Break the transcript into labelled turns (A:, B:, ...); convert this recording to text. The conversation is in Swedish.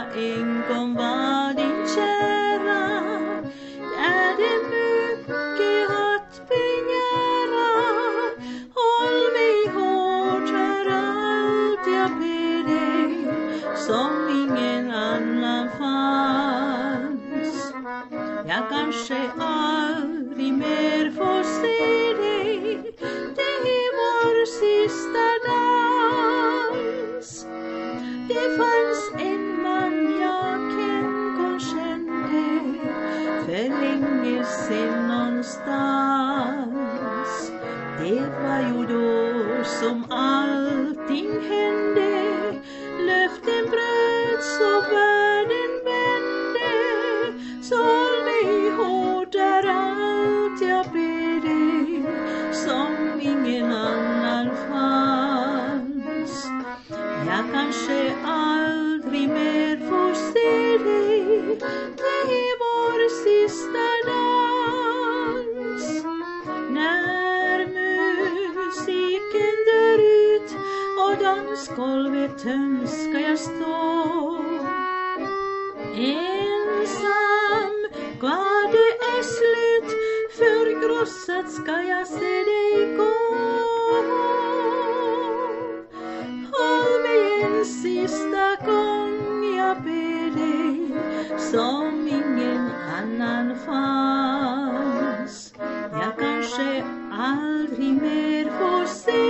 A: jag en gång var din kära, är det mycket att begära. Håll mig hårt här allt jag ber dig, som ingen annan fanns. Jag kanske aldrig mer får se dig, det är vår sista dans. Det fanns en man jag en gång kände, för länge sedan någonstans. Det var ju då som allting hände, löften bröts och världen vände. Så håll mig hårt där allt jag ber dig, som ingen annan fanns. Jag kanske aldrig mer får se dig, det är vår sista dans. När musiken dör ut och dansgolvet töms ska jag stå ensam, vad det är slut, förkrossad ska jag se dig gå. Håll mig en sista gång, jag ber dig, som ingen annan fanns. Jag kanske aldrig mer får se